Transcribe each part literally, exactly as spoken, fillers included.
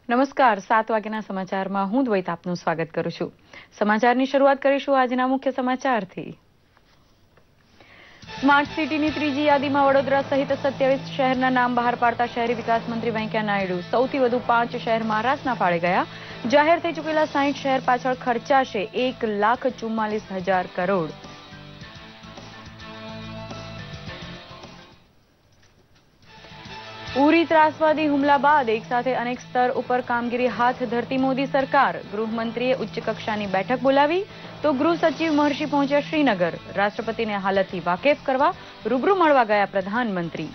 નમસ્કાર સાત વાગ્યાના સમાચારમાં હું દ્વૈત આપનું સ્વાગત કરું છું। સમાચારની શરૂઆત કરીશું આજના મુખ્ય સમાચારથી। સ્માર્ટ સિટીની ત્રીજી યાદીમાં વડોદરા સહિત સત્યાવીસ શહેરના નામ બહાર પાડતા શહેરી વિકાસ મંત્રી વેંકૈયા નાયડુ સૌથી વધુ પાંચ શહેર મહારાષ્ટ્રના ફાળે ગયા। જાહેર થઈ ચૂકેલા સાહીઠ શહેર પાછળ ખર્ચાશે એક લાખ ચુમ્માલીસ હજાર કરોડ। ઉરી ત્રાસવાદી હુમલા બાદ એક સાથે અનેક સ્તર ઉપર કામગીરી હાથ ધરતી મોદી સરકાર। ગૃહમંત્રીએ ઉચ્ચ કક્ષાની બેઠક બોલાવી તો ગૃહ સચિવ મહર્ષિ પહોંચ્યા શ્રીનગર। રાષ્ટ્રપતિને હાલતથી વાકેફ કરવા રૂબરૂ મળવા ગયા પ્રધાનમંત્રી।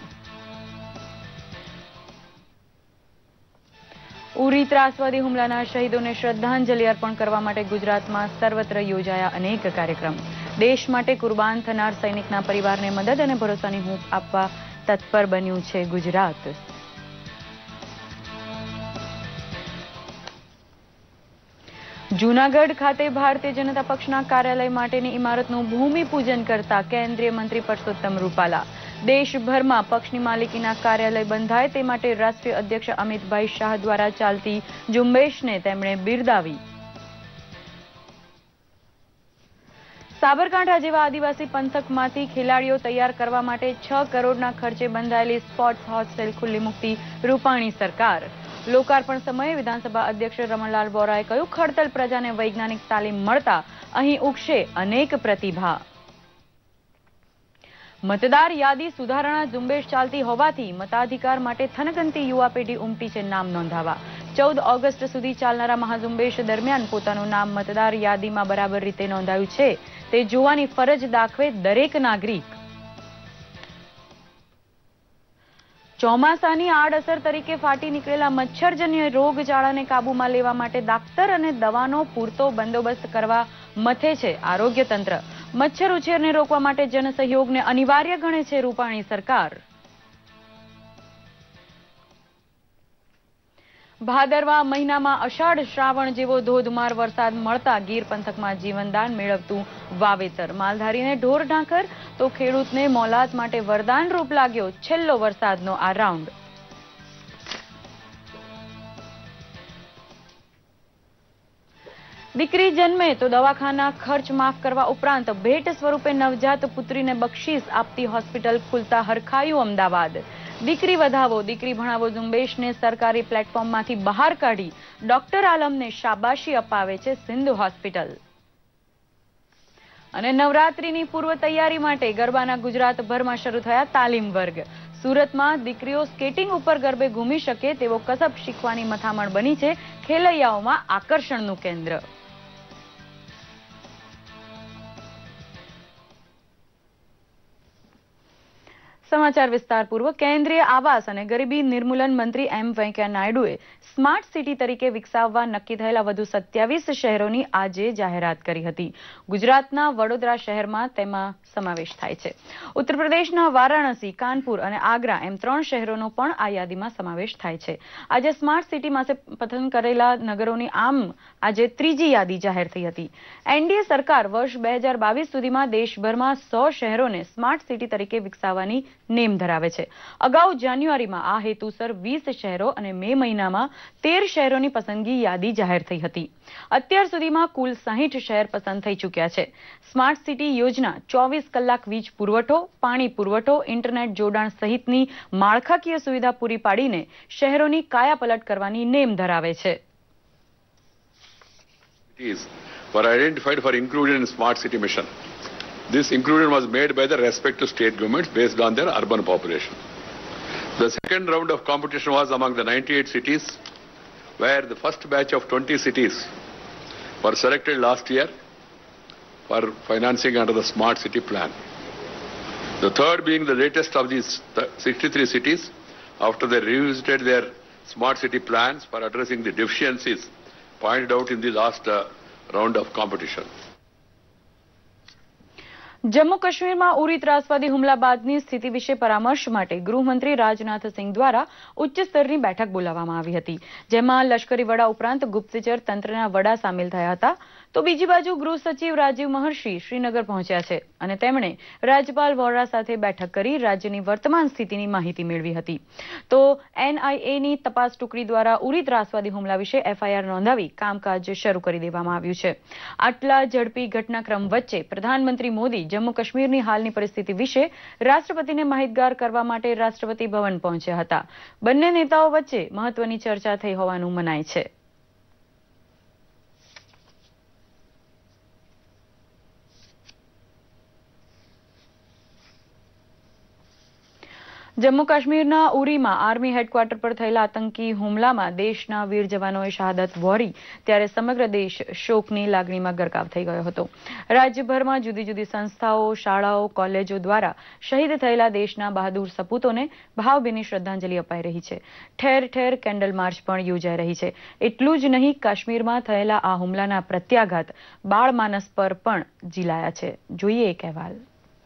ઉરી ત્રાસવાદી હુમલાના શહીદોને શ્રદ્ધાંજલિ અર્પણ કરવા માટે ગુજરાતમાં સર્વત્ર યોજાયા અનેક કાર્યક્રમ। દેશ માટે કુરબાન થનાર સૈનિકના પરિવારને મદદ અને ભરોસાની હૂંફ આપવા તત્પર બન્યું છે ગુજરાત। જૂનાગઢ ખાતે ભારતીય જનતા પક્ષના કાર્યાલય માટેની ઇમારતનું ભૂમિપૂજન કરતા કેન્દ્રીય મંત્રી પરસોત્તમ રૂપાલા। દેશભરમાં પક્ષની માલિકીના કાર્યાલય બંધાય તે માટે રાષ્ટ્રીય અધ્યક્ષ અમિતભાઈ શાહ દ્વારા ચાલતી ઝુંબેશને તેમણે બિરદાવી। સાબરકાંઠા જેવા આદિવાસી પંથકમાંથી ખેલાડીઓ તૈયાર કરવા માટે છ કરોડના ખર્ચે બંધાયેલી સ્પોર્ટ્સ હોસ્ટેલ ખુલ્લી મૂકતી રૂપાણી સરકાર। લોકાર્પણ સમયે વિધાનસભા અધ્યક્ષ રમણલાલ બોરાએ કહ્યું, ખડતલ પ્રજાને વૈજ્ઞાનિક તાલીમ મળતા અહીં ઉગશે અનેક પ્રતિભા। મતદાર યાદી સુધારણા ઝુંબેશ ચાલતી હોવાથી મતાધિકાર માટે થનગનતી યુવા પેઢી ઉમટી છે નામ નોંધાવા। ચૌદ ઓગસ્ટ સુધી ચાલનારા મહાઝુંબેશ દરમિયાન પોતાનું નામ મતદાર યાદીમાં બરાબર રીતે નોંધાયું છે તે જોવાની ફરજ દાખવે દરેક નાગરિક। ચોમાસાની આડઅસર તરીકે ફાટી નીકળેલા મચ્છરજન્ય રોગચાળાને કાબૂમાં લેવા માટે ડાક્ટર અને દવાનો પૂરતો બંદોબસ્ત કરવા મથે છે આરોગ્ય તંત્ર। મચ્છર ઉછેરને રોકવા માટે જનસહયોગને અનિવાર્ય ગણે છે રૂપાણી સરકાર। ભાદરવા મહિનામાં અષાઢ શ્રાવણ જેવો ધોધમાર વરસાદ મળતા ગીર પંથકમાં જીવનદાન મેળવતું વાવેતર। માલધારીને ઢોર ઢાંકર તો ખેડૂતને મોલાત માટે વરદાન રૂપ લાગ્યો છેલ્લો વરસાદનો આ રાઉન્ડ। દીકરી જન્મે તો દવાખાના ખર્ચ માફ કરવા ઉપરાંત ભેટ સ્વરૂપે નવજાત પુત્રીને બક્ષીસ આપતી હોસ્પિટલ ખુલતા હરખાયું અમદાવાદ। દીકરી વધાવો દીકરી ભણાવો ઝુંબેશને સરકારી પ્લેટફોર્મમાંથી બહાર કાઢી ડોક્ટર આલમને શાબાશી અપાવે છે સિંધ હોસ્પિટલ। અને નવરાત્રીની પૂર્વ તૈયારી માટે ગરબાના ગુજરાતભરમાં શરૂ થયા તાલીમ વર્ગ। સુરતમાં દીકરીઓ સ્કેટિંગ ઉપર ગરબે ઘૂમી શકે તેવો કસબ શીખવાની મથામણ બની છે ખેલૈયાઓમાં આકર્ષણનું કેન્દ્ર। સમાચાર વિસ્તારપૂર્વક કેન્દ્રીય આવાસ અને ગરીબી નિર્મૂલન મંત્રી એમ વેંકૈયા નાયડુએ સ્માર્ટ સિટી તરીકે વિકસાવવા નક્કી થયેલા વધુ સત્યાવીસ શહેરોની આજે જાહેરાત કરી હતી। ગુજરાતના વડોદરા શહેરમાં તેમાં સમાવેશ થાય છે। ઉત્તર પ્રદેશના વારાણસી, કાનપુર અને આગ્રા એમ ત્રણ શહેરોનો પણ આ યાદીમાં સમાવેશ થાય છે। આજે સ્માર્ટ સિટી માટે પસંદ કરેલા નગરોની આમ આજે ત્રીજી યાદી જાહેર થઈ હતી। એનડીએ સરકાર વર્ષ બે હજાર બાવીસ સુધીમાં દેશભરમાં સો શહેરોને સ્માર્ટ સિટી તરીકે વિકસાવવાની નેમ ધરાવે છે। અગાઉ જાન્યુઆરીમાં આ હેતુસર વીસ શહેરો અને મે મહિનામાં તેર શહેરોની પસંદગી યાદી જાહેર થઈ હતી। અત્યાર સુધીમાં કુલ સાહીઠ શહેર પસંદ થઈ ચૂક્યા છે। સ્માર્ટ સિટી યોજના ચોવીસ કલાક વીજ પુરવઠો, પાણી પુરવઠો, ઇન્ટરનેટ જોડાણ સહિતની માળખાકીય સુવિધા પૂરી પાડીને શહેરોની કાયાપલટ કરવાની નેમ ધરાવે છે। were identified for inclusion in Smart City Mission. This inclusion was made by the respective state governments based on their urban population. The second round of competition was among the ninety-eight cities, where the first batch of twenty cities were selected last year for financing under the Smart City Plan. The third being the latest of these sixty-three cities, after they revisited their Smart City plans for addressing the deficiencies pointed out in the last uh, round of competition. Jammu કાશ્મીરમાં ઉરી ત્રાસવાદી હુમલા બાદની સ્થિતિ વિશે પરામર્શ માટે ગૃહમંત્રી રાજનાથ સિંહ દ્વારા ઉચ્ચ સ્તરની બેઠક બોલાવવામાં આવી હતી, જેમાં લશ્કરી વડા ઉપરાંત ગુપ્તચર તંત્રના વડા સામેલ થયા હતા। તો બીજી બાજુ ગૃહ સચિવ રાજીવ મહર્ષિ શ્રીનગર પહોંચ્યા છે અને તેમણે રાજ્યપાલ વોરા સાથે બેઠક કરી રાજ્યની વર્તમાન સ્થિતિની માહિતી મેળવી હતી. તો એનઆઈએની તપાસ ટુકડી દ્વારા ઉરી ત્રાસવાદી હુમલા વિશે એફઆઈઆર નોંધાવી કામકાજ શરૂ કરી દેવામાં આવ્યું છે. આટલા ઝડપી ઘટનાક્રમ વચ્ચે પ્રધાનમંત્રી મોદી જમ્મુ કાશ્મીરની હાલની પરિસ્થિતિ વિશે રાષ્ટ્રપતિને માહિતગાર કરવા માટે રાષ્ટ્રપતિ ભવન પહોંચ્યા હતા. બંને નેતાઓ વચ્ચે મહત્વની ચર્ચા થઈ હોવાનું મનાય છે. જમ્મુ કાશ્મીરના ઉરીમાં આર્મી હેડક્વાર્ટર પર થયેલા આતંકી હુમલામાં દેશના વીર જવાનોએ શહાદત વહોરી ત્યારે સમગ્ર દેશ શોકની લાગણીમાં ગરકાવ થઈ ગયો હતો. રાજ્યભરમાં જુદી જુદી સંસ્થાઓ, શાળાઓ, કોલેજો દ્વારા શહીદ થયેલા દેશના બહાદુર સપૂતોને ભાવભીની શ્રદ્ધાંજલિ અપાઈ રહી છે. ઠેર ઠેર કેન્ડલ માર્ચ પણ યોજાઈ રહી છે. એટલું જ નહીં, કાશ્મીરમાં થયેલા આ હુમલાના પ્રત્યાઘાત બાળમાનસ પર પણ ઝીલાયા છે. જોઈએ એક અહેવાલ.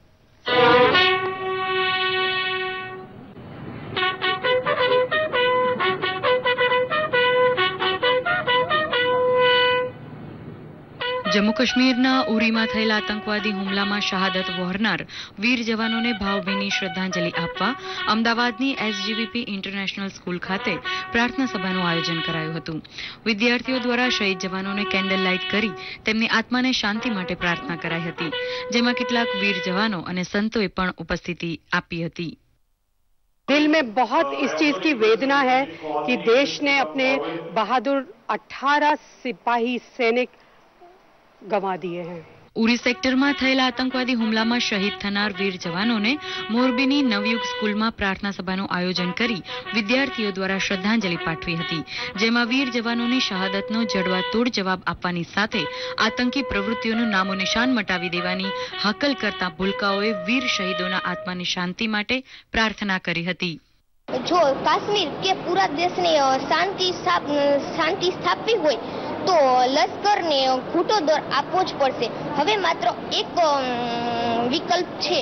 જમ્મુ કાશ્મીરના ઉરીમાં થયેલા આતંકવાદી હુમલામાં શહાદત વહોરનાર વીર જવાનોને ભાવભીની શ્રદ્ધાંજલિ આપવા અમદાવાદની એસજીવીપી ઇન્ટરનેશનલ સ્કૂલ ખાતે પ્રાર્થના સભાનું આયોજન કરાયું હતું. વિદ્યાર્થીઓ દ્વારા શહીદ જવાનોને કેન્ડલ લાઇટ કરી તેમની આત્માને શાંતિ માટે પ્રાર્થના કરાઈ હતી, જેમાં કેટલાક વીર જવાનો અને સંતોએ પણ ઉપસ્થિતિ આપી હતી. दिल में बहुत इस चीज की वेदना है कि देश ने अपने बहादुर अठारह सिपाही सैनिक गंवा दिए हैं. ઉરી સેક્ટરમાં થયેલા આતંકવાદી હુમલામાં શહીદ થનાર વીર જવાનોને મોરબીની નવયુગ સ્કૂલમાં પ્રાર્થના સભાનું આયોજન કરી વિદ્યાર્થીઓ દ્વારા શ્રદ્ધાંજલિ પાઠવી હતી, જેમાં વીર જવાનોની શહાદતનો જડબાતોડ જવાબ આપવાની સાથે આતંકી પ્રવૃત્તિઓનું નામો નિશાન મટાવી દેવાની હાકલ કરતા ભૂલકાઓએ વીર શહીદોના આત્માની શાંતિ માટે પ્રાર્થના કરી હતી. જો કાશ્મીર કે પૂરા દેશને શાંતિ શાંતિ સ્થાપવી હોય તો લશ્કરને ઘૂંટો દોર આપવો જ પડશે. હવે માત્ર એક વિકલ્પ છે,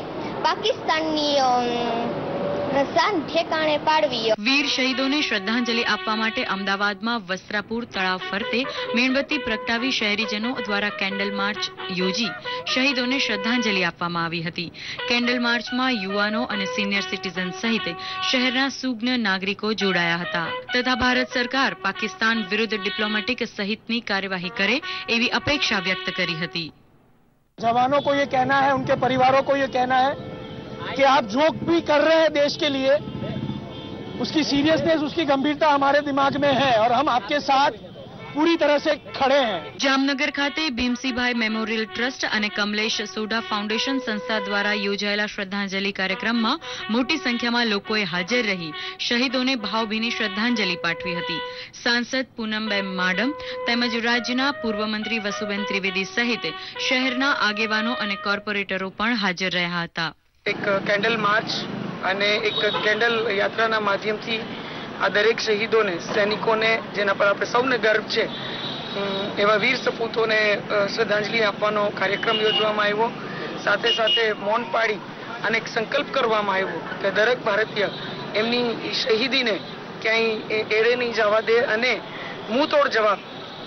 પાકિસ્તાનની શાન ઠેકાણે પાડવી. વીર શહીદોને શ્રદ્ધાંજલિ આપવા માટે અમદાવાદમાં વસ્ત્રાપુર તળાવ ફરતે મીણબત્તી પ્રગટાવી શહેરીજનો દ્વારા કેન્ડલ માર્ચ યોજી શહીદોને શ્રદ્ધાંજલિ આપવામાં આવી હતી. કેન્ડલ માર્ચમાં યુવાનો અને સિનિયર સિટીઝન સહિત શહેરના સુજ્ઞ નાગરિકો જોડાયા હતા તથા ભારત સરકાર પાકિસ્તાન વિરુદ્ધ ડિપ્લોમેટિક સહિતની કાર્યવાહી કરે એવી અપેક્ષા વ્યક્ત કરી હતી. जवानों को ये कहना है, उनके परिवारों को ये कहना है कि आप जो भी कर रहे हैं देश के लिए, उसकी सीरियसनेस, उसकी गंभीरता हमारे दिमाग में है और हम आपके साथ पूरी तरह से खड़े हैं. જામનગર ખાતે ભીમસીભાઈ મેમોરિયલ ટ્રસ્ટ અને કમલેશ સોડા ફાઉન્ડેશન સંસ્થા દ્વારા યોજાયેલા શ્રદ્ધાંજલિ કાર્યક્રમમાં મોટી સંખ્યામાં લોકોએ હાજર રહી શહીદોને ભાવભીની શ્રદ્ધાંજલિ પાઠવી હતી. સાંસદ પૂનમબેન માડમ તેમજ રાજ્યના પૂર્વ મંત્રી વસુબેન ત્રિવેદી સહિત શહેરના આગેવાનો અને કોર્પોરેટરો પણ હાજર રહ્યા હતા. એક કેન્ડલ માર્ચ અને એક કેન્ડલ યાત્રાના માધ્યમથી આ દરેક શહીદોને, સૈનિકોને, જેના પર આપણે સૌને ગર્વ છે, એવા વીર સપૂતોને શ્રદ્ધાંજલિ આપવાનો કાર્યક્રમ યોજવામાં આવ્યો. સાથે સાથે મૌન પાડી અને એક સંકલ્પ કરવામાં આવ્યો કે દરેક ભારતીય એમની શહીદીને ક્યાંય એળે નહીં જવા દે અને મુંહતોડ જવાબ.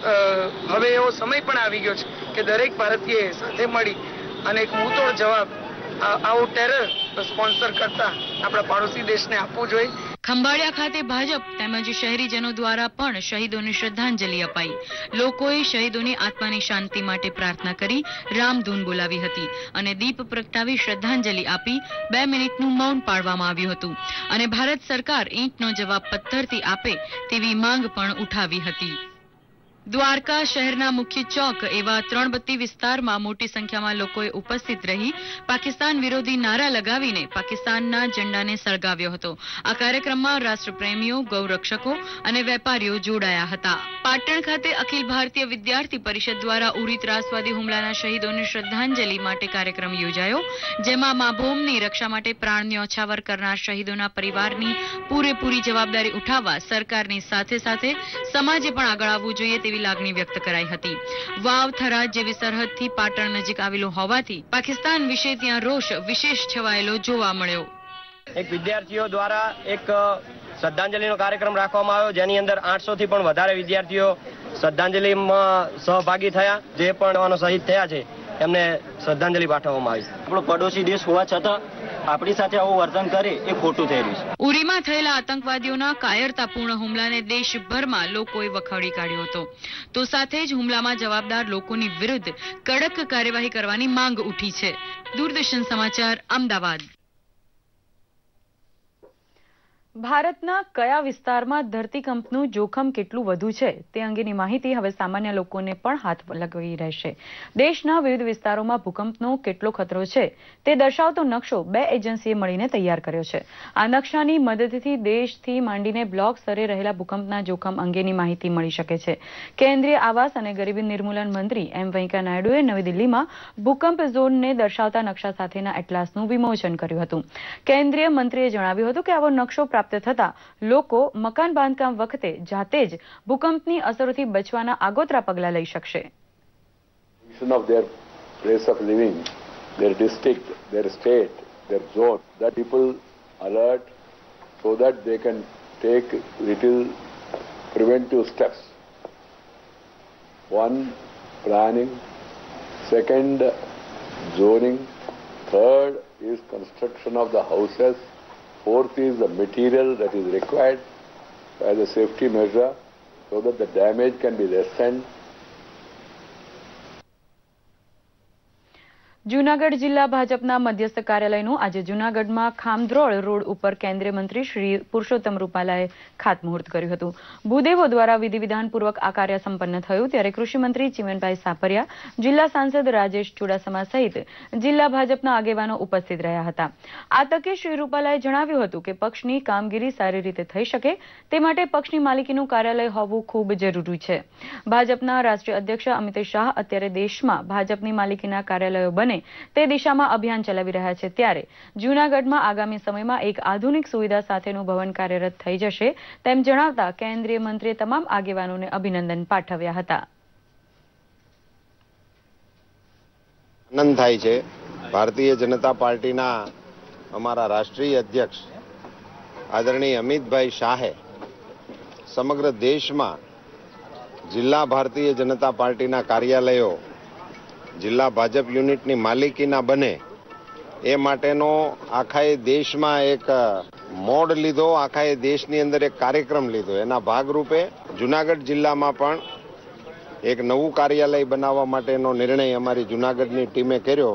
હવે એવો સમય પણ આવી ગયો છે કે દરેક ભારતીય સાથે મળી અને એક મુંહતોડ જવાબ આવો ટેરર સ્પોન્સર કરતા આપણા પાડોશી દેશને આપવું જોઈએ. ખંભાળિયા ખાતે ભાજપ તેમજ શહેરીજનો દ્વારા પણ શહીદોને શ્રદ્ધાંજલિ અપાઈ. લોકોએ શહીદોની આત્માની શાંતિ માટે પ્રાર્થના કરી રામધૂન બોલાવી હતી અને દીપ પ્રગટાવી શ્રદ્ધાંજલિ આપી બે મિનિટનું મૌન પાળવામાં આવ્યું હતું અને ભારત સરકાર ઈંટનો જવાબ પથ્થરથી આપે તેવી માંગ પણ ઉઠાવી હતી. દ્વારકા શહેરના મુખ્ય ચોક એવા ત્રણબત્તી વિસ્તારમાં મોટી સંખ્યામાં લોકોએ ઉપસ્થિત રહી પાકિસ્તાન વિરોધી નારા લગાવીને પાકિસ્તાનના ઝંડાને સળગાવ્યો હતો. આ કાર્યક્રમમાં રાષ્ટ્રપ્રેમીઓ, ગૌરક્ષકો અને વેપારીઓ જોડાયા હતા. પાટણ ખાતે અખિલ ભારતીય વિદ્યાર્થી પરિષદ દ્વારા ઉરી ત્રાસવાદી હુમલાના શહીદોને શ્રદ્ધાંજલિ માટે કાર્યક્રમ યોજાયો, જેમાં મા ભૂમની રક્ષા માટે પ્રાણ ન્યોછાવર કરનાર શહીદોના પરિવારની પૂરેપૂરી જવાબદારી ઉઠાવવા સરકારની સાથે સાથે સમાજે પણ આગળ આવવું જોઈએ તેવી લાગણી વ્યક્ત કરાઈ હતી. વાવ, થરાદ જેવી સરહદથી પાટણ નજીક આવેલું હોવાથી પાકિસ્તાન વિશે ત્યાં રોષ વિશેષ છવાયેલો જોવા મળ્યો. એક વિદ્યાર્થીઓ દ્વારા એક શ્રદ્ધાંજલિનો કાર્યક્રમ રાખવામાં આવ્યો, જેની અંદર આઠસો થી પણ વધારે વિદ્યાર્થીઓ શ્રદ્ધાંજલિમાં સહભાગી થયા. જે પણ શહીદ થયા છે એમને શ્રદ્ધાંજલિ પાઠવવામાં આવી. આપણો પડોશી દેશ હોવા છતાં આપણી સાથે આવું વર્તન કરે એ ખોટું થઈ રહ્યું છે. ઉરીમાં થયેલા આતંકવાદીઓના કાયરતાપૂર્ણ હુમલાને દેશભરમાં લોકોએ વખોડી કાઢ્યો હતો, તો સાથે જ હુમલામાં જવાબદાર લોકોની વિરુદ્ધ કડક કાર્યવાહી કરવાની માંગ ઉઠી છે. દૂરદર્શન સમાચાર, અમદાવાદ. ભારતના કયા વિસ્તારમાં ધરતીકંપનું જોખમ કેટલું વધુ છે તે અંગેની માહિતી હવે સામાન્ય લોકોને પણ હાથ લગાવી રહેશે. દેશના વિવિધ વિસ્તારોમાં ભૂકંપનો કેટલો ખતરો છે તે દર્શાવતો નકશો બે એજન્સીએ મળીને તૈયાર કર્યો છે. આ નકશાની મદદથી દેશથી માંડીને બ્લોક સ્તરે રહેલા ભૂકંપના જોખમ અંગેની માહિતી મળી શકે છે. કેન્દ્રીય આવાસ અને ગરીબી નિર્મૂલન મંત્રી એમ વેંકૈયા નાયડુએ નવી દિલ્હીમાં ભૂકંપ ઝોનને દર્શાવતા નકશા સાથેના એટલાસનું વિમોચન કર્યું હતું. કેન્દ્રીય મંત્રીએ જણાવ્યું હતું કે આવો નકશો પ્રાપ્ત થતા લોકો મકાન બાંધકામ વખતે જાતે જ ભૂકંપની અસરોથી બચવાના આગોતરા પગલા લઈ શકશે. of their place of living, their district, their state, their zone, that people alert so that they can take little preventive steps. One, planning. Second, zoning. Third is construction of the houses. Fourth is the material that is required as a safety measure so that the damage can be lessened. Junagadh જિલ્લા ભાજપના મધ્યસ્થ કાર્યાલયનું આજે જૂનાગઢમાં ખામધ્રોળ road ઉપર કેન્દ્રીય મંત્રી શ્રી પુરુષોત્તમ રૂપાલાએ ખાતમુહૂર્ત કર્યું હતું. ભૂદેવો દ્વારા વિધિ વિધાનપૂર્વક આ કાર્ય સંપન્ન થયું ત્યારે કૃષિમંત્રી ચીમનભાઈ સાપરિયા, જિલ્લા સાંસદ રાજેશ ચુડાસમા સહિત જિલ્લા ભાજપના આગેવાનો ઉપસ્થિત રહ્યા હતા. આ તકે શ્રી રૂપાલાએ જણાવ્યું હતું કે પક્ષની કામગીરી સારી રીતે થઈ શકે તે માટે પક્ષની માલિકીનું કાર્યાલય હોવું ખૂબ જરૂરી છે. ભાજપના રાષ્ટ્રીય અધ્યક્ષ અમિત શાહ અત્યારે દેશમાં ભાજપની માલિકીના કાર્યાલયો બને તે દિશામાં અભિયાન ચલાવી રહ્યા છે ત્યારે જૂનાગઢમાં આગામી સમયમાં એક આધુનિક સુવિધા સાથેનું ભવન કાર્યરત થઈ જશે તેમ જણાવતા કેન્દ્રીય મંત્રીએ તમામ આગેવાનોને અભિનંદન પાઠવ્યા હતા. આનંદ થાય છે ભારતીય જનતા પાર્ટીના અમારા રાષ્ટ્રીય અધ્યક્ષ આદરણીય અમિતભાઈ શાહે સમગ્ર દેશમાં જિલ્લા ભારતીય જનતા પાર્ટીના કાર્યાલયો જિલ્લા ભાજપ યુનિટની માલિકીના બને એ માટેનો આખા દેશમાં એક મોડ લીધો, આખા દેશની અંદર એક કાર્યક્રમ લીધો. એના ભાગરૂપે જૂનાગઢ જિલ્લામાં પણ એક નવું કાર્યાલય બનાવવા માટેનો નિર્ણય અમારી જૂનાગઢની ટીમે કર્યો.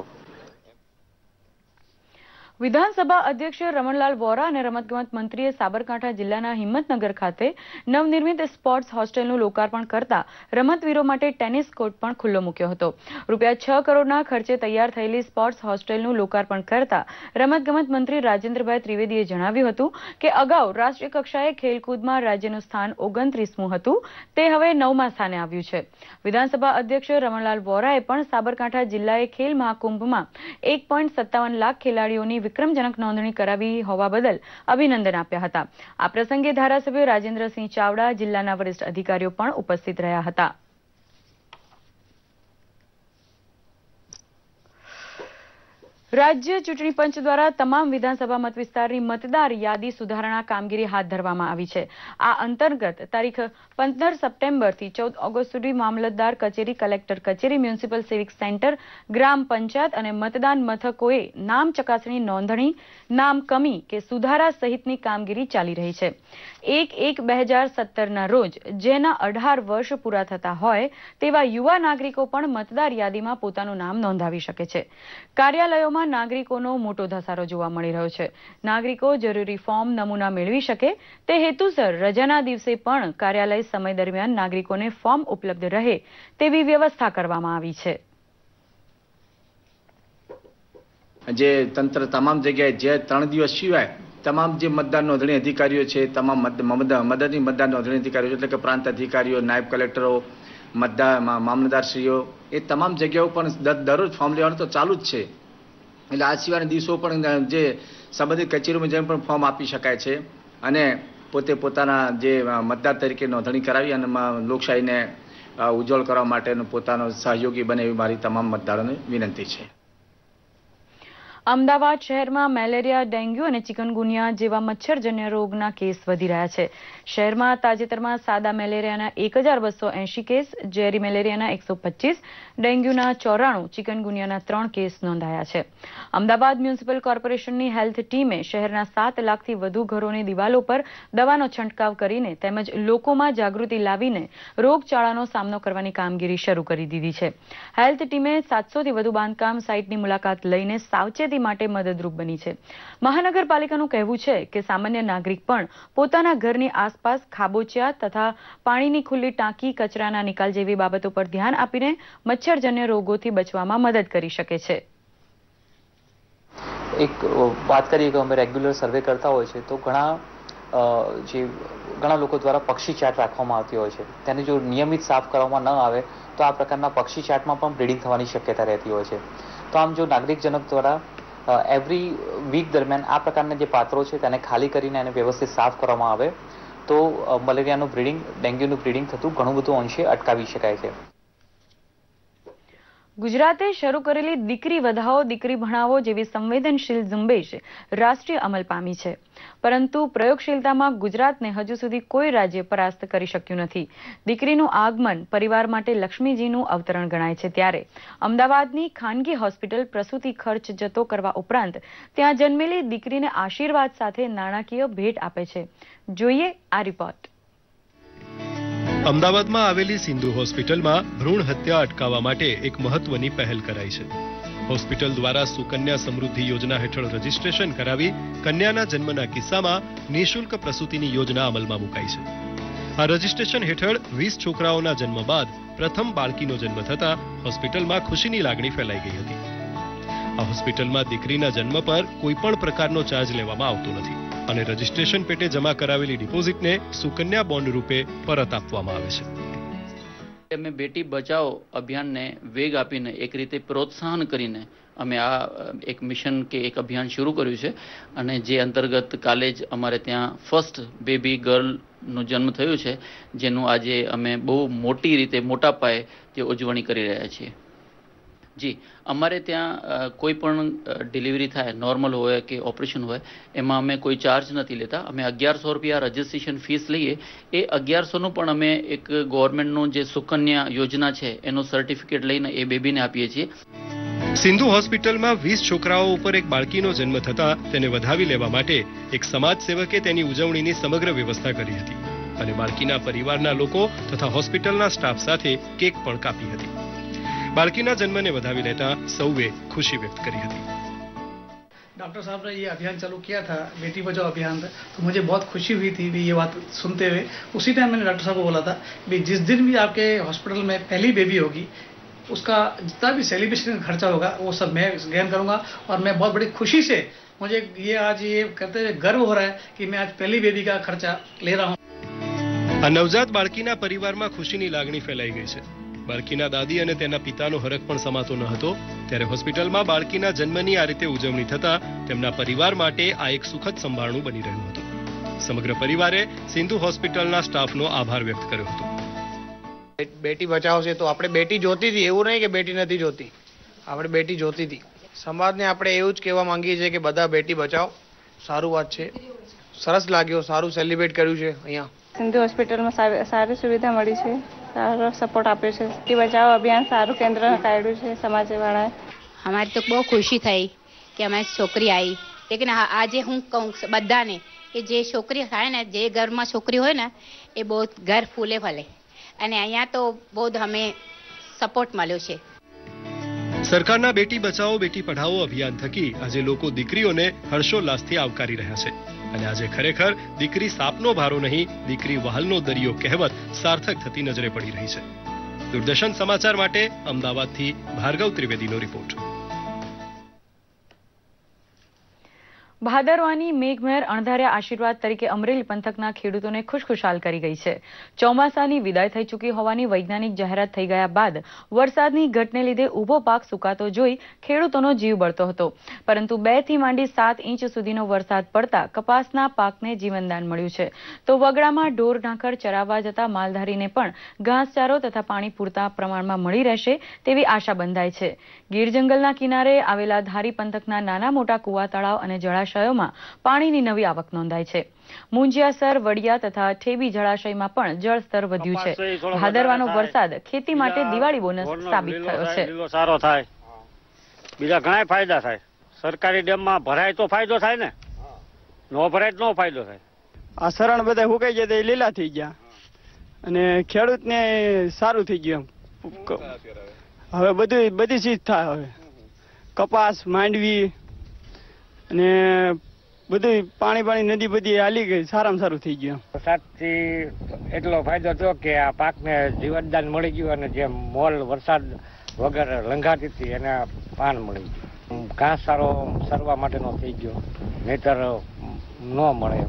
વિધાનસભા અધ્યક્ષ રમણલાલ વોરા અને રમતગમત મંત્રીએ સાબરકાંઠા જિલ્લાના હિંમતનગર ખાતે નવનિર્મિત સ્પોર્ટ્સ હોસ્ટેલનું લોકાર્પણ કરતા રમતવીરો માટે ટેનિસ કોર્ટ પણ ખુલ્લો મૂક્યો હતો. રૂપિયા છ કરોડના ખર્ચે તૈયાર થયેલી સ્પોર્ટ્સ હોસ્ટેલનું લોકાર્પણ કરતા રમતગમત મંત્રી રાજેન્દ્રભાઈ ત્રિવેદીએ જણાવ્યું હતું કે અગાઉ રાષ્ટ્રીય કક્ષાએ ખેલકૂદમાં રાજ્યનું સ્થાન ઓગણત્રીસમું હતું તે હવે નવમા સ્થાને આવ્યું છે. વિધાનસભા અધ્યક્ષ રમણલાલ વોરાએ પણ સાબરકાંઠા જિલ્લાએ ખેલ મહાકુંભમાં એક પોઈન્ટ સત્તાવન લાખ ખેલાડીઓની વિક્રમજનક નોંધણી કરાવી હોવા બદલ અભિનંદન આપ્યા હતા. આ પ્રસંગે ધારાસભ્ય રાજેન્દ્રસિંહ ચાવડા, જિલ્લાના વરિષ્ઠ અધિકારીઓ પણ ઉપસ્થિત રહ્યા હતા. રાજ્ય ચૂંટણી પંચ દ્વારા તમામ વિધાનસભા મત વિસ્તારની મતદાર યાદી સુધારણા કામગીરી હાથ ધરવામાં આવી છે. આ અંતર્ગત તારીખ પંદર સપ્ટેમ્બરથી ચૌદ ઓગસ્ટ સુધી મામલતદાર કચેરી, કલેક્ટર કચેરી, મ્યુનિસિપલ સિવિક સેન્ટર, ગ્રામ પંચાયત અને મતદાન મથકોએ નામ ચકાસણી, નોંધણી, નામ કમી કે સુધારા સહિતની કામગીરી ચાલી રહી છે. એક એક બે હજાર સત્તરના રોજ જેના અઢાર વર્ષ પૂરા થતા હોય તેવા યુવા નાગરિકો પણ મતદાર યાદીમાં પોતાનું નામ નોંધાવી શકે છે. કાર્યાલયોમાં નાગરિકોનો મોટો ધસારો જોવા મળી રહ્યો છે. નાગરિકો જરૂરી ફોર્મ, નમૂના મેળવી શકે તે હેતુસર રજાના દિવસે પણ કાર્યાલય સમય દરમિયાન નાગરિકોને ફોર્મ ઉપલબ્ધ રહે તેવી વ્યવસ્થા કરવામાં આવી છે. જે તંત્ર તમામ જગ્યાએ જે ત્રણ દિવસ સિવાય તમામ જે મતદાન નોંધણી અધિકારીઓ છે, તમામ મદદની મતદાન નોંધણી અધિકારીઓ એટલે કે પ્રાંત અધિકારીઓ, નાયબ કલેક્ટરો, મતદાર મામલતદારશ્રીઓ એ તમામ જગ્યાઓ પણ દરરોજ ફોર્મ લેવાનું તો ચાલુ જ છે. એટલે આ સિવાયના દિવસો પણ જે સંબંધિત કચેરીમાં જઈને પણ ફોર્મ આપી શકાય છે અને પોતે પોતાના જે મતદાર તરીકે નોંધણી કરાવી અને લોકશાહીને ઉજ્જવળ કરવા માટેનો પોતાનો સહયોગી બને એવી મારી તમામ મતદારોને વિનંતી છે. અમદાવાદ શહેરમાં મેલેરિયા, ડેન્ગ્યુ અને ચિકનગુનિયા જેવા મચ્છરજન્ય રોગના કેસ વધી રહ્યા છે. શહેરમાં તાજેતરમાં સાદા મેલેરિયાના એક હજાર બસો એંશી કેસ, ઝેરી મેલેરિયાના એકસો પચીસ, ડેન્ગ્યુના ચોરાણું, ચિકનગુનિયાના ત્રણ કેસ નોંધાયા છે. અમદાવાદ મ્યુનિસિપલ કોર્પોરેશનની હેલ્થ ટીમે શહેરના સાત લાખથી વધુ ઘરોની દિવાલો પર દવાનો છંટકાવ કરીને તેમજ લોકોમાં જાગૃતિ લાવીને રોગચાળાનો સામનો કરવાની કામગીરી શરૂ કરી દીધી છે. હેલ્થ ટીમે સાતસોથી વધુ બાંધકામ સાઇટની મુલાકાત લઈને સાવચેતી માટે મદદરૂપ બની છે. મહાનગરપાલિકાનું કહેવું છે કે સામાન્ય નાગરિક પણ પોતાના ઘરની આસપાસ ખાબોચિયા તથા પાણીની ખુલ્લી ટાંકી, કચરાના નિકાલ જેવી બાબતો પર ધ્યાન આપીને મચ્છરજન્ય રોગોથી બચવામાં મદદ કરી શકે છે. એક વાત કરીએ કે અમે રેગ્યુલર સર્વે કરતા હોય છે તો ઘણા જે ઘણા લોકો દ્વારા પક્ષી ચાટ રાખવામાં આવતી હોય છે. તેને જો નિયમિત સાફ કરવામાં ન આવે તો આ પ્રકારના પક્ષી ચાટમાં પણ બ્લીડિંગ થવાની શક્યતા રહેતી હોય છે. તો આમ જો નાગરિકજનક દ્વારા એવરી વીક દરમિયાન આ પ્રકારના જે પાત્રો છે તેને ખાલી કરીને એને વ્યવસ્થિત સાફ કરવામાં આવે તો મલેરિયાનું બ્લીડિંગ, ડેન્ગ્યુનું બ્લીડિંગ થતું ઘણું બધું અંશે અટકાવી શકાય છે. ગુજરાતે શરૂ કરેલી દીકરી વધાવો, દીકરી ભણાવો જેવી સંવેદનશીલ ઝુંબેશ રાષ્ટ્રીય અમલ પામી છે. પરંતુ પ્રયોગશીલતામાં ગુજરાતને હજુ સુધી કોઈ રાજ્ય પરાસ્ત કરી શક્યું નથી. દીકરીનું આગમન પરિવાર માટે લક્ષ્મીજીનું અવતરણ ગણાય છે. ત્યારે અમદાવાદની ખાનગી હોસ્પિટલ પ્રસૂતિ ખર્ચ જતો કરવા ઉપરાંત ત્યાં જન્મેલી દીકરીને આશીર્વાદ સાથે નાણાકીય ભેટ આપે છે. જોઈએ આ રિપોર્ટ. અમદાવાદમાં આવેલી સિંધુ હોસ્પિટલમાં ભ્રૂણ હત્યા અટકાવવા માટે એક મહત્વની પહેલ કરાઈ છે. હોસ્પિટલ દ્વારા સુકન્યા સમૃદ્ધિ યોજના હેઠળ રજીસ્ટ્રેશન કરાવી કન્યાના જન્મના કિસ્સામાં નિઃશુલ્ક પ્રસૂતિની યોજના અમલમાં મુકાઈ છે. આ રજીસ્ટ્રેશન હેઠળ વીસ છોકરાઓના જન્મ બાદ પ્રથમ બાળકીનો જન્મ થતા હોસ્પિટલમાં ખુશીની લાગણી ફેલાઈ ગઈ હતી. આ હોસ્પિટલમાં દીકરીના જન્મ પર કોઈ પણ પ્રકારનો ચાર્જ લેવામાં આવતો નથી અને રજીસ્ટ્રેશન પેટે જમા કરાવેલી ડિપોઝિટને સુકન્યા બોન્ડ રૂપે પરત આપવામાં આવે છે. અમે બેટી બચાવો અભિયાનને વેગ આપીને એક રીતે પ્રોત્સાહન કરીને અમે આ એક મિશન કે એક અભિયાન શરૂ કર્યું છે અને જે અંતર્ગત કાલે જ અમારે ત્યાં ફર્સ્ટ બેબી ગર્લનું જન્મ થયું છે, જેનું આજે અમે બહુ મોટી રીતે મોટા પાયે જે ઉજવણી કરી રહ્યા છીએ. જી, અમારે ત્યાં કોઈ પણ ડિલિવરી થાય, નોર્મલ હોય કે ઓપરેશન હોય, એમાં અમે કોઈ ચાર્જ નથી લેતા. અમે અગિયારસો રૂપિયા રજીસ્ટ્રેશન ફીસ લઈએ. એ અગિયારસોનું પણ અમે એક ગવર્મેન્ટનું જે સુકન્યા યોજના છે એનું સર્ટિફિકેટ લઈને એ બેબીને આપીએ છીએ. સિંધુ હોસ્પિટલમાં વીસ છોકરાઓ ઉપર એક બાળકીનો જન્મ થતા તેને વધાવી લેવા માટે એક સમાજ સેવકે તેની ઉજવણીની સમગ્ર વ્યવસ્થા કરી હતી અને બાળકીના પરિવારના લોકો તથા હોસ્પિટલના સ્ટાફ સાથે કેક પણ કાપી હતી. बालकीना जन्म ने વધાવી लेता સૌએ खुशी व्यक्त करी थी. डॉक्टर साहब ने ये अभियान चालू किया था, बेटी बचाओ अभियान था, तो मुझे बहुत खुशी हुई थी भी ये बात सुनते हुए. उसी टाइम मैंने डॉक्टर साहब को बोला था भी जिस दिन भी आपके हॉस्पिटल में पहली बेबी होगी उसका जितना भी सेलिब्रेशन का खर्चा होगा वो सब मैं वहन करूंगा और मैं बहुत बड़ी खुशी से, मुझे ये आज ये कहते हुए गर्व हो रहा है कि मैं आज पहली बेबी का खर्चा ले रहा हूँ. આ નવજાત બાળકીના પરિવારમાં ખુશીની લાગણી ફેલાઈ ગઈ છે. બાળકીના દાદી અને તેના પિતાનો હરખ પણ સમાતો ન હતો ત્યારે હોસ્પિટલમાં બાળકીના જન્મની આ રીતે ઉજવણી થતા તેમના પરિવાર માટે આ એક સુખદ સંભારણું બની રહ્યું હતું. સમગ્ર પરિવારે સિંધુ હોસ્પિટલના સ્ટાફનો આભાર વ્યક્ત કર્યો હતો. બેટી બચાવો છે તો આપણે બેટી જોતી હતી, એવું નહીં કે બેટી નથી જોતી, આપણે બેટી જોતી હતી. સમાજને આપણે એવું જ કહેવા માંગીએ છીએ કે બધા બેટી બચાવો. સારું વાત છે, સરસ લાગ્યો, સારું સેલિબ્રેટ કર્યું છે. અહીંયા સિંધુ હોસ્પિટલમાં સારી સુવિધા મળી છે, સારો સપોર્ટ આપ્યો છે. બેટી બચાવો અભિયાન સારું કેન્દ્ર કાઢ્યું છે સમાજવાળાએ. અમારી તો બહુ ખુશી થઈ કે અમારી છોકરી આવી. લેકિન આજે હું કહું બધાને કે જે છોકરી થાય ને, જે ઘરમાં છોકરી હોય ને એ બહુ ઘર ફૂલે ફલે અને અહીંયા તો બહુ અમે સપોર્ટ મળ્યો છે. સરકારના બેટી બચાવો બેટી પઢાઓ અભિયાન થકી આજે લોકો દીકરીઓને હર્ષોલ્લાસથી આવકારી રહ્યા છે અને આજે ખરેખર દીકરી સાપનો ભારો નહીં, દીકરી વહાલનો દરિયો કહેવત સાર્થક થતી નજરે પડી રહી છે. દૂરદર્શન સમાચાર માટે અમદાવાદથી ભાર્ગવ ત્રિવેદીનો રિપોર્ટ. ભાદરવાની મેઘમહેર અણધાર્યા આશીર્વાદ તરીકે અમરેલી પંથકના ખેડૂતોને ખુશખુશાલ કરી ગઈ છે. ચોમાસાની વિદાય થઈ ચૂકી હોવાની વૈજ્ઞાનિક જાહેરાત થઈ ગયા બાદ વરસાદની ઘટને લીધે ઊભો પાક સુકાતો જોઈ ખેડૂતોનો જીવ બળતો હતો. પરંતુ બે થી માંડી સાત ઇંચ સુધીનો વરસાદ પડતા કપાસના પાકને જીવનદાન મળ્યું છે. તો વગડામાં ઢોર ઢાંખર ચરાવવા જતા માલધારીને પણ ઘાસચારો તથા પાણી પૂરતા પ્રમાણમાં મળી રહેશે તેવી આશા બંધાય છે. ગીર જંગલના કિનારે આવેલા ધારી પંથકના નાના મોટા કુવા, તળાવ અને જળાશયોમાં પાણીની નવી આવક નોંધાઈ છે. મુંજિયાસર, વડિયા તથા ઠેબી જળાશયમાં પણ જળસ્તર વધ્યું છે. ભાદરવાનો વરસાદ ખેતી માટે દિવાળી બોનસ સાબિત થયો છે. સારો થાય, બીજા ઘણા ફાયદા થાય. સરકારી ડેમમાં ભરાય તો ફાયદો થાય ને, નો ભરાય તો નો ફાયદો થાય. આ શરણ બધા હુકાઈ ગયા, લીલા થઈ ગયા અને ખેડૂતને સારું થઈ ગયું. હવે બધું બધી ચીજ થાય. હવે કપાસ, માંડવી અને બધું પાણી પાણી નદી બધી હાલી ગઈ, સારામાં સારું થઈ ગયું. વરસાદથી એટલો ફાયદો થયો કે આ પાકને જીવનદાન મળી ગયું અને જે મોલ વરસાદ વગર લંઘાતી હતી એને પાન મળી ગયું. ઘાસ સારો સરવા માટેનો થઈ ગયો, નહીતર ન મળે.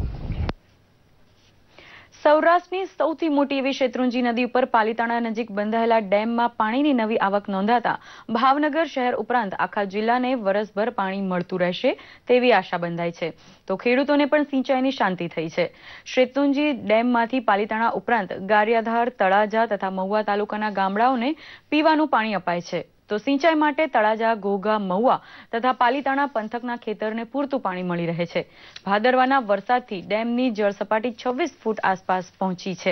સૌરાષ્ટ્રની સૌથી મોટી એવી શેત્રુંજી નદી ઉપર પાલીતાણા નજીક બંધાયેલા ડેમમાં પાણીની નવી આવક નોંધાતા ભાવનગર શહેર ઉપરાંત આખા જિલ્લાને વરસભર પાણી મળતું રહેશે તેવી આશા બંધાઈ છે. તો ખેડૂતોને પણ સિંચાઈની શાંતિ થઈ છે. શેત્રુંજી ડેમમાંથી પાલીતાણા ઉપરાંત ગારિયાધાર, તળાજા તથા મહુવા તાલુકાના ગામડાઓને પીવાનું પાણી અપાય છે. તો સિંચાઈ માટે તળાજા, ઘોઘા, મહુવા તથા પાલીતાણા પંથકના ખેતરને પૂરતું પાણી મળી રહે છે. ભાદરવાના વરસાદથી ડેમની જળસપાટી છવ્વીસ ફૂટ આસપાસ પહોંચી છે.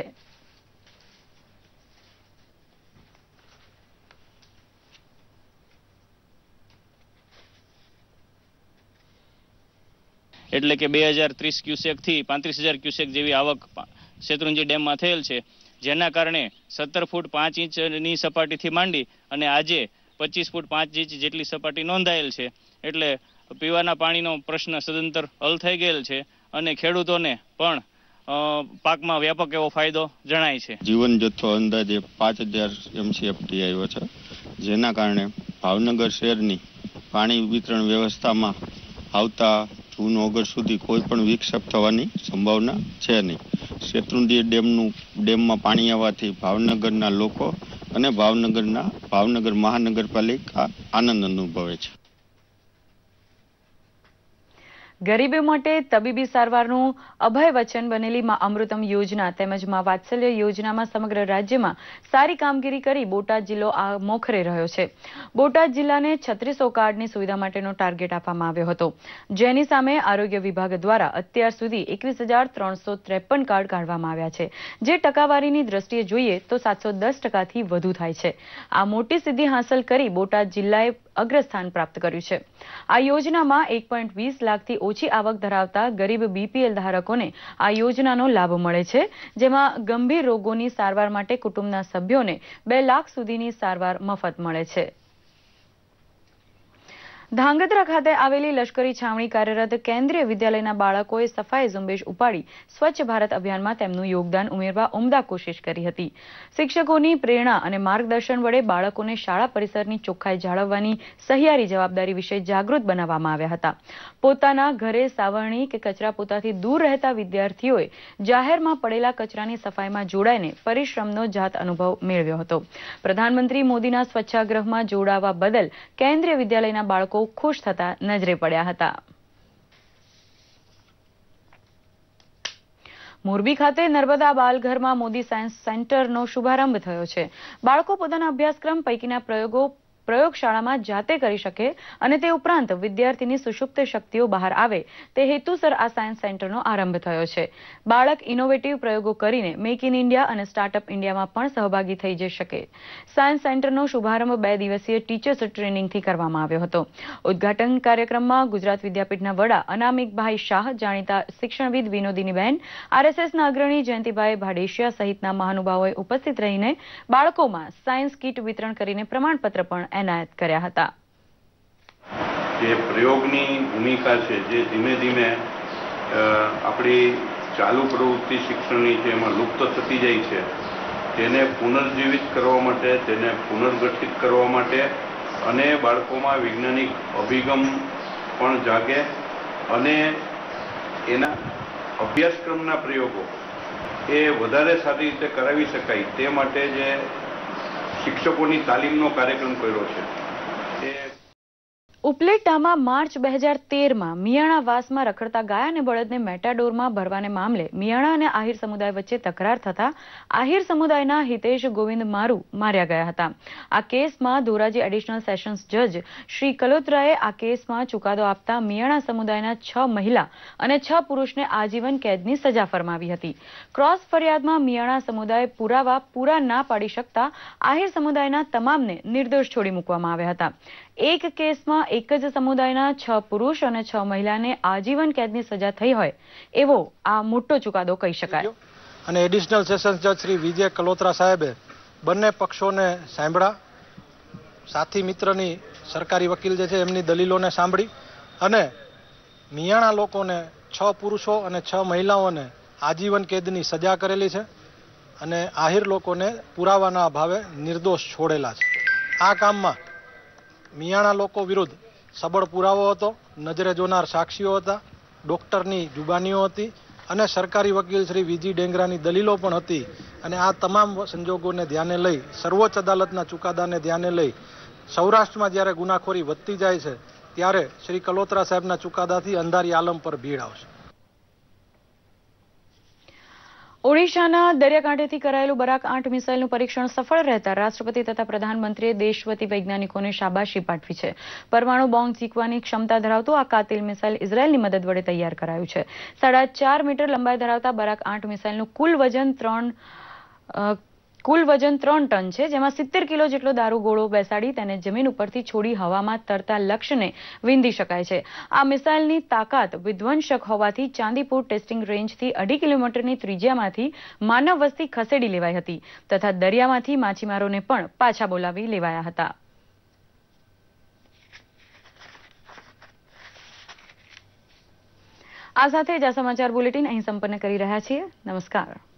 એટલે કે બે હજાર ત્રીસ ક્યુસેક થી પાંત્રીસ હજાર ક્યુસેક જેવી આવક શેત્રુંજી ડેમમાં થયેલ છે, જેના કારણે સત્તર ફૂટ પાંચ ઇંચની સપાટીથી માંડી અને આજે પચીસ ફૂટ પાંચ ઇંચ જેટલી સપાટી નોંધાયેલ છે. એટલે પીવાના પાણીનો પ્રશ્ન સદંતર હલ થઈ ગયેલ છે અને ખેડૂતોને પણ પાકમાં વ્યાપક એવો ફાયદો જણાય છે. જીવન જથ્થો અંદાજે પાંચ હજાર એમસીએફટી આવ્યો છે, જેના કારણે ભાવનગર શહેરની પાણી વિતરણ વ્યવસ્થામાં આવતા જૂન ઓગસ્ટ સુધી કોઈ પણ વિક્ષેપ થવાની સંભાવના છે નહીં. શેત્રુંજી ડેમનું ડેમમાં પાણી આવવાથી ભાવનગરના લોકો અને ભાવનગરના ભાવનગર મહાનગરપાલિકા આનંદ અનુભવે છે. ગરીબો માટે તબીબી સારવારનું અભય વચન બનેલી મા અમૃતમ યોજના તેમજ મા વાત્સલ્ય યોજનામાં સમગ્ર રાજ્યમાં સારી કામગીરી કરી બોટાદ જિલ્લો આ મોખરે રહ્યો છે. બોટાદ જિલ્લાને છત્રીસો કાર્ડની સુવિધા માટેનો ટાર્ગેટ આપવામાં આવ્યો હતો, જેની સામે આરોગ્ય વિભાગ દ્વારા અત્યાર સુધી એકવીસ હજાર ત્રણસો ત્રેપન કાર્ડ કાઢવામાં આવ્યા છે, જે ટકાવારીની દ્રષ્ટિએ જોઈએ તો સાતસો દસ ટકાથી વધુ થાય છે. આ મોટી સિદ્ધિ હાંસલ કરી બોટાદ જિલ્લાએ અગ્રસ્થાન પ્રાપ્ત કર્યું છે. આ યોજનામાં એક પોઈન્ટ વીસ લાખથી ઓછી આવક ધરાવતા ગરીબ બીપીએલ ધારકોને આ યોજનાનો લાભ મળે છે, જેમાં ગંભીર રોગોની સારવાર માટે કુટુંબના સભ્યોને બે લાખ સુધીની સારવાર મફત મળે છે. ધાંગધ્રા ખાતે આવેલી લશ્કરી છાવણી કાર્યરત કેન્દ્રીય વિદ્યાલયના બાળકોએ સફાઈ ઝુંબેશ ઉપાડી સ્વચ્છ ભારત અભિયાનમાં તેમનું યોગદાન ઉમેરવા ઉમદા કોશિશ કરી હતી. શિક્ષકોની પ્રેરણા અને માર્ગદર્શન વડે બાળકોને શાળા પરિસરની ચોખ્ખાઈ જાળવવાની સહિયારી જવાબદારી વિશે જાગૃત બનાવવામાં આવ્યા હતા. પોતાના ઘરે સાવરણી કે કચરા પોતાથી દૂર રહેતા વિદ્યાર્થીઓએ જાહેરમાં પડેલા કચરાની સફાઈમાં જોડાઈને પરિશ્રમનો જાત અનુભવ મેળવ્યો હતો. પ્રધાનમંત્રી મોદીના સ્વચ્છાગ્રહમાં જોડાવા બદલ કેન્દ્રીય વિદ્યાલયના બાળકો ખુશ થતા નજરે પડ્યા હતા. મોરબી ખાતે નર્મદા બાલઘરમાં મોદી સાયન્સ સેન્ટરનો શુભારંભ થયો છે. બાળકો પોતાના અભ્યાસક્રમ પૈકીના પ્રયોગો પ્રયોગશાળામાં જાતે કરી શકે અને તે ઉપરાંત વિદ્યાર્થીની સુષુપ્ત શક્તિઓ બહાર આવે તે હેતુસર આ સાયન્સ સેન્ટરનો આરંભ થયો છે. બાળક ઇનોવેટિવ પ્રયોગો કરીને મેક ઇન ઇન્ડિયા અને સ્ટાર્ટઅપ ઇન્ડિયામાં પણ સહભાગી થઈ જઈ શકે. સાયન્સ સેન્ટરનો શુભારંભ બે દિવસીય ટીચર્સ ટ્રેનિંગથી કરવામાં આવ્યો હતો. ઉદ્ઘાટન કાર્યક્રમમાં ગુજરાત વિદ્યાપીઠના વડા અનામિકભાઈ શાહ, જાણીતા શિક્ષણવિદ વિનોદીનીબેન, આરએસએસના અગ્રણી જયંતિભાઈ ભાડેશિયા સહિતના મહાનુભાવોએ ઉપસ્થિત રહીને બાળકોમાં સાયન્સ કીટ વિતરણ કરીને પ્રમાણપત્ર પણ એનાયત કર્યા હતા. જે પ્રયોગની ભૂમિકા છે, જે ધીમે ધીમે આપણી ચાલુ પ્રવૃત્તિ શિક્ષણની છે એમાં લુપ્ત થતી જાય છે, તેને પુનર્જીવિત કરવા માટે, તેને પુનર્ગઠિત કરવા માટે અને બાળકોમાં વૈજ્ઞાનિક અભિગમ પણ જાગે અને એના અભ્યાસક્રમના પ્રયોગો એ વધારે સારી રીતે કરાવી શકાય તે માટે જે શિક્ષકોની તાલીમનો કાર્યક્રમ કર્યો છે. ઉપલેટામાં માર્ચ બે હજાર તેરમાં મિયાણા વાસમાં રખડતા ગાય અને બળદને મેટાડોરમાં ભરવાને મામલે મિયાણા અને આહિર સમુદાય વચ્ચે તકરાર થતા આહિર સમુદાયના હિતેશ ગોવિંદ મારુ માર્યા ગયા હતા. આ કેસમાં ધોરાજી એડિશનલ સેશન્સ જજ શ્રી કલોત્રાએ આ કેસમાં ચુકાદો આપતા મિયાણા સમુદાયના છ મહિલા અને છ પુરુષને આજીવન કેદની સજા ફરમાવી હતી. ક્રોસ ફરિયાદમાં મિયાણા સમુદાય પુરાવા પૂરા ના પાડી શકતા આહિર સમુદાયના તમામને નિર્દોષ છોડી મૂકવામાં આવ્યા હતા. એક કેસમાં એક જ સમુદાયના છ પુરુષ અને છ મહિલાને આજીવન કેદની સજા થઈ હોય એવો આ મોટો ચુકાદો કહી શકાય. અને એડિશનલ સેશન્સ જજ શ્રી વિજય કલોત્રા સાહેબે બંને પક્ષોને સાંભળ્યા, સાથી મિત્રની સરકારી વકીલ જે છે એમની દલીલોને સાંભળી અને મિયાણા લોકોને છ પુરુષો અને છ મહિલાઓને આજીવન કેદની સજા કરેલી છે અને આહિર લોકોને પુરાવાના અભાવે નિર્દોષ છોડેલા છે. આ કામમાં મિયાણા લોકો વિરુદ્ધ સબળ પુરાવો હતો, નજરે જોનાર સાક્ષીઓ હતા, ડોક્ટરની જુબાનીઓ હતી અને સરકારી વકીલ શ્રી વીજી ડેંગરાની દલીલો પણ હતી. અને આ તમામ સંજોગોને ધ્યાને લઈ, સર્વોચ્ચ અદાલતના ચુકાદાને ધ્યાને લઈ સૌરાષ્ટ્રમાં જ્યારે ગુનાખોરી વધતી જાય છે ત્યારે શ્રી કલોત્રા સાહેબના ચુકાદાથી અંધારી આલમ પર ભીડ આવશે. ઓડિશાના દરિયાકાંઠેથી કરાયેલું બરાક આઠ મિસાઇલનું પરીક્ષણ સફળ રહેતા રાષ્ટ્રપતિ તથા પ્રધાનમંત્રીએ દેશવતી વૈજ્ઞાનિકોને શાબાશી પાઠવી છે. પરમાણુ બોમ્બ ઝીકવાની ક્ષમતા ધરાવતું આ કાતિલ મિસાઇલ ઇઝરાયેલની મદદ વડે તૈયાર કરાયું છે. સાડા ચાર મીટર લંબાઈ ધરાવતા બરાક આઠ મિસાઇલનું કુલ વજન ત્રણ કુલ વજન ત્રણ ટન છે, જેમાં સિત્તેર કિલો જેટલો દારૂ ગોળો બેસાડી તેને જમીન ઉપરથી છોડી હવામાં તરતા લક્ષ્યને વિંધી શકાય છે. આ મિસાઇલની તાકાત વિધ્વંસક હોવાથી ચાંદીપુર ટેસ્ટિંગ રેન્જથી અઢી કિલોમીટરની ત્રિજ્યામાંથી માનવ વસ્તી ખસેડી લેવાઈ હતી તથા દરિયામાંથી માછીમારોને પણ પાછા બોલાવી લેવાયા હતા. આ સાથે જ આ સમાચાર બુલેટિન અહીં સંપન્ન કરી રહ્યા છીએ. નમસ્કાર.